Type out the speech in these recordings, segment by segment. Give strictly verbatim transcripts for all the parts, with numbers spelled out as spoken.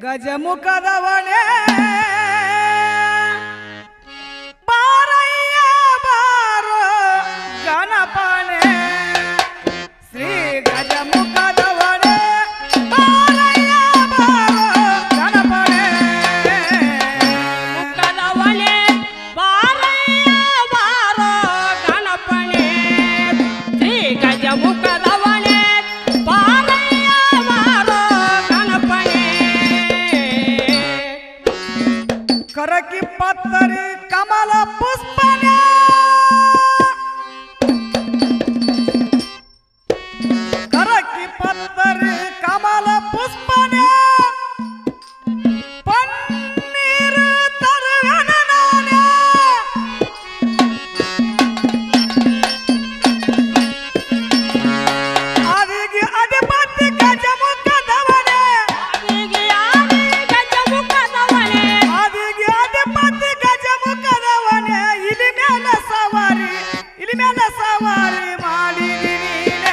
ಗಜಮುಖದವನೇ ಬಾರಯ್ಯ ಬಾರೋ ಗಣಪನೇ ಶ್ರೀ ಗಜಮುಖದವನೇ ಬಾರಯ್ಯ ಬಾರೋ ಗಣಪನೇ ಮುಖದವನೇ ಬಾರಯ್ಯ ಬಾರೋ ಗಣಪನೇ ಶ್ರೀ ಗಜಮುಖದವನೇ ಬಾರಯ್ಯ ಬಾರೋ ಗಣಪನೇ ಕರಕಿ ಪತ್ತರಿ ಕಮಲ ಪುಷ್ಪನೇ ಕರಕಿ ಪತ್ತರಿ ಕಮಲ ಪುಷ್ಪನೇ ಪನ್ನೀರು ತರುವೆನ ನಾನೇ ಆದಿಗೆ ಅಧಿಪತಿ ಗಜಮುಖದವನೇ ಆದಿಗೆ ಆದಿ ಗಜಮುಖದವನೇ ಆದಿಗೆ ಅಧಿಪತಿ ಗಜಮುಖದವನೇ ಇಲ್ಲಿ ಮೇಲೆ ಸವಾರಿ ಇಲ್ಲಿ ಮೇಲೆ ಸವಾರಿ ಮಾಡಿದಿ ನೀನೆ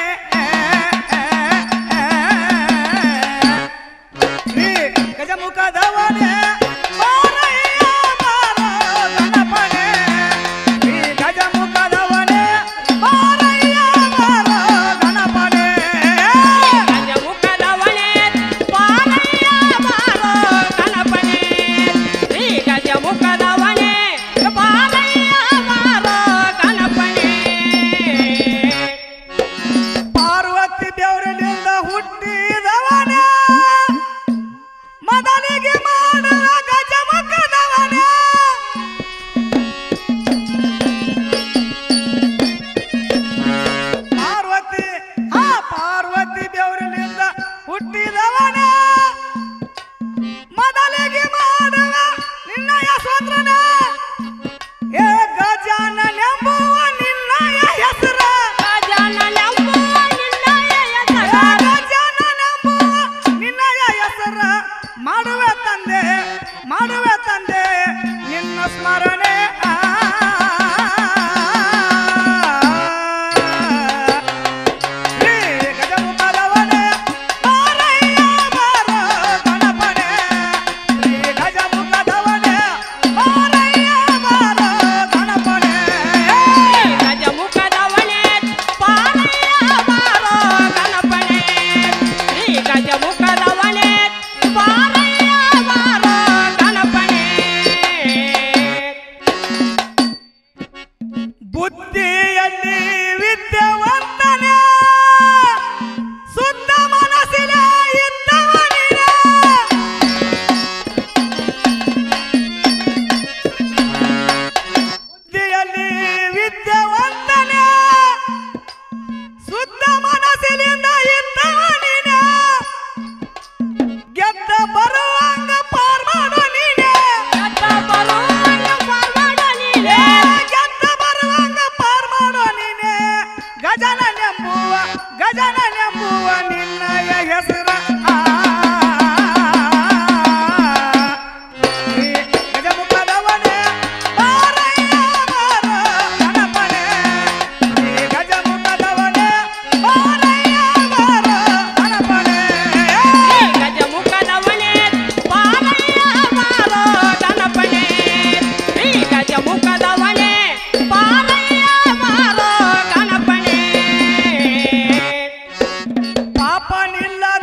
ಶ್ರೀ ಗಜಮುಖದವನೇ ಬಾರಯ್ಯ ಬಾರೋ ಗಣಪನೇ ಶ್ರೀ ಗಜಮುಖದವನೇ ಬಾರಯ್ಯ ಬಾರೋ ಗಣಪನೇ ಗಜಮುಖದವನೇ ಬಾರಯ್ಯ ಬಾರೋ ಗಣಪನೇ ಶ್ರೀ ಗಜಮುಖದವನೇ ಬಾರಯ್ಯ ಬಾರೋ ಗಣಪನೇ ಪಾರ್ವತಿ ದೇವರಲ್ಲಿಂದ ಹುಟ್ಟಿದವನೇ ಮೊದಲಿಗೆ ಮಾಡುವ ಗಜಮುಖದವನೇ ಪಾರ್ವತಿ ಆ ಪಾರ್ವತಿ ದೇವರಲ್ಲಿಂದ ಹುಟ್ಟಿದವನೇ ಮೊದಲಿಗೆ ಮಾಡುವ ನಿನ್ನಯ ಸ್ವತ್ರನೇ ಏ ಗಜಾನನೆಂಬುವ ನಿನ್ನಯ ಹೆಸರ ಗಜಾನನೆಂಬುವ ನಿನ್ನಯ ಹೆಸರ ಗಜಾನನೆಂಬುವ ನಿನ್ನಯ ಹೆಸರ ಮಾಡುವೆ ತಂದೆ ಮಾಡುವೆ ತಂದೆ ನಿನ್ನ ಸ್ಮರಣೆ ಆ. ಶ್ರೀ ಗಜಮುಖದವನೇ ಬಾರಯ್ಯ ಬಾರೋ ಗಣಪನೇ ಶ್ರೀ ಗಜಮುಖದವನೇ ಬಾರಯ್ಯ ಬಾರೋ ಗಣಪನೇ ಗಜಮುಖದವನೇ ಬಾರಯ್ಯ ಬಾರೋ ಗಣಪನೇ ಶ್ರೀ ಗಜಮುಖದವನೇ ಬಾರಯ್ಯ ಬಾರೋ ಗಣಪನೇ ಬುದ್ಧಿಯಲ್ಲಿ ವಿದ್ಯಾವಂತನೇ ಶುದ್ಧ ಮನಸ್ಸಿನ ಇದ್ದವನಿನೇ ಬುದ್ಧಿಯಲ್ಲಿ ವಿದ್ಯಾವಂತನೇ ಶುದ್ಧ ಮನಸ್ಸಿನಿಂದ ಇದ್ದವನಿನೇ ಗೆದ್ದ ಬರುವಂಗ ಪಾರ್ ಮಾಡೋ ನೀನೇ ಗೆದ್ದ ಬರುವಂಗ ಪಾರ್ ಮಾಡೋ ನೀನೇ ಗೆದ್ದ ಬರುವಂಗ ಪಾರ್ ಮಾಡೋ ನೀನೇ ಗಜಾನನೆಂಬುವ ಗಜಾನನೆಂಬುವ ನಿನ್ನಯ ಹೆಸರ ಆ. ಶ್ರೀ ಗಜಮುಖದವನೇ ಬಾರಯ್ಯ ಬಾರೋ ಗಣಪನೇ ಶ್ರೀ ಗಜಮುಖದವನೇ ಬಾರಯ್ಯ ಬಾರೋ ಗಣಪನೇ ಗಜಮುಖದವನೇ ಬಾರಯ್ಯ ಬಾರೋ ಗಣಪನೇ ಶ್ರೀ ಗಜಮುಖದವನೇ ಬಾರಯ್ಯ ಬಾರೋ ಗಣಪನೇ ಪಾಪನಿಲ್ಲ